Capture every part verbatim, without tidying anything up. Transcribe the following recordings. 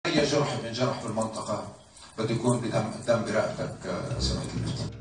أي جرح بينجرح في المنطقة بده يكون بدم دم برقبتك سمعة المفتي.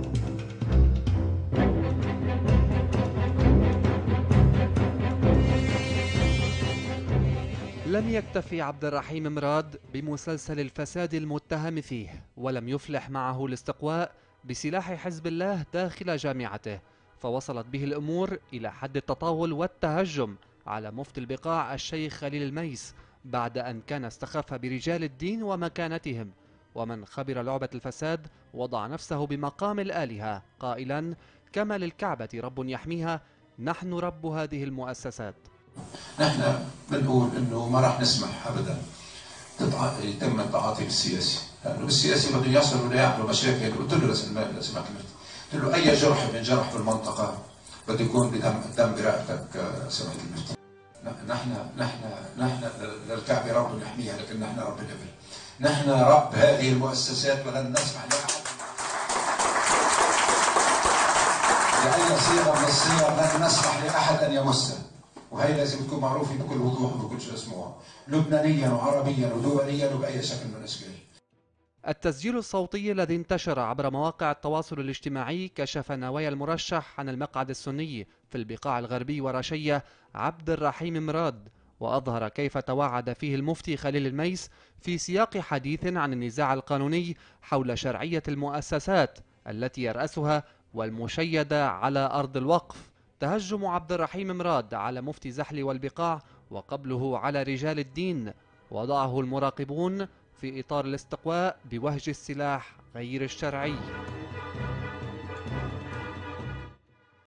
لم يكتفي عبد الرحيم مراد بمسلسل الفساد المتهم فيه، ولم يفلح معه الاستقواء بسلاح حزب الله داخل جامعته، فوصلت به الأمور إلى حد التطاول والتهجم على مفتي البقاع الشيخ خليل الميس، بعد أن كان استخف برجال الدين ومكانتهم. ومن خبر لعبة الفساد وضع نفسه بمقام الآلهة قائلا: كما للكعبة رب يحميها، نحن رب هذه المؤسسات. نحن بنقول انه ما راح نسمح ابدا يتم التعاطي بالسياسي، لانه بالسياسي بدهم يصلوا ليعملوا مشاكل. قلت له لسمعت المفتي، قلت له اي جرح بينجرح في المنطقه بده يكون بدم دم برقبتك سمعت المفتي. نحن نحن نحن للكعبه رب يحميها، لكن نحن رب الابل. نحن رب هذه المؤسسات، ولن نسمح لاحد بأي صيغه من الصيغ، لن نسمح لاحد ان يمسها. وهي لازم تكون معروفه بكل وضوح وبكل شو اسمها، لبنانيا وعربيا ودوليا وباي شكل من الاشكال. التسجيل الصوتي الذي انتشر عبر مواقع التواصل الاجتماعي كشف نوايا المرشح عن المقعد السني في البقاع الغربي ورشية عبد الرحيم مراد، وأظهر كيف توعد فيه المفتي خليل الميس في سياق حديث عن النزاع القانوني حول شرعية المؤسسات التي يرأسها والمشيدة على أرض الوقف. تهجم عبد الرحيم مراد على مفتي زحل والبقاع وقبله على رجال الدين وضعه المراقبون في إطار الاستقواء بوهج السلاح غير الشرعي.